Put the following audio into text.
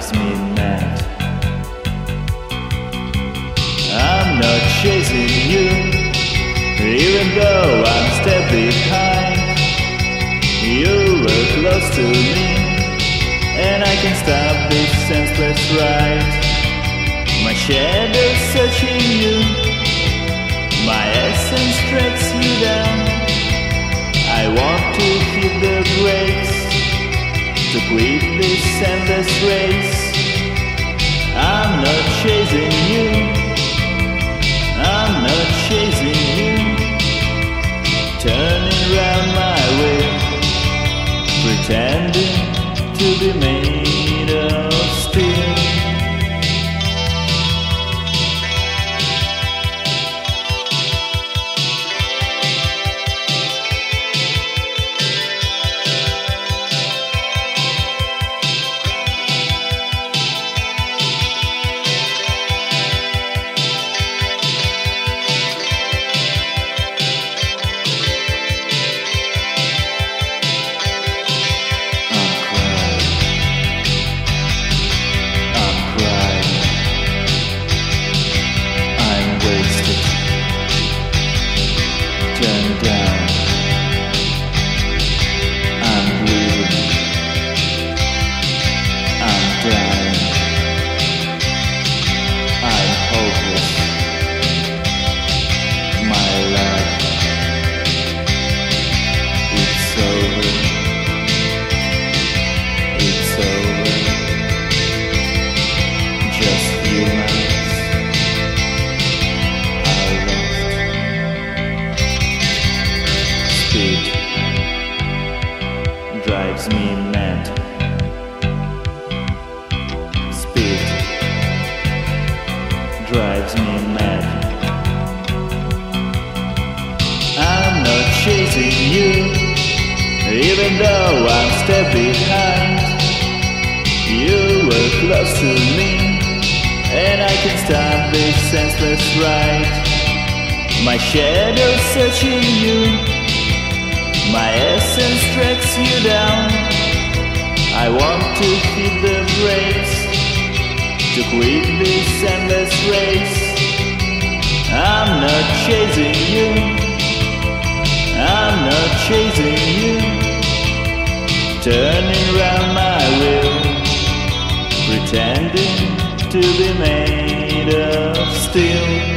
drives me mad. I'm not chasing you, even though I'm a step behind. You were close to me, and I can't stop this senseless ride. My shadow's searching you, my essence tracks you down. I want to hit the brakes to quit this endless race. I'm not chasing you, I'm not chasing you, turning round my way, pretending to be made of steel. Drives me mad. Speed drives me mad. I'm not chasing you, even though I'm a step behind. You were close to me, and I can't stop this senseless ride. My shadow's searching you, my essence tracks you down. I want to hit the brakes to quit this endless race. I'm not chasing you, I'm not chasing you, turning round my wheel, pretending to be made of steel.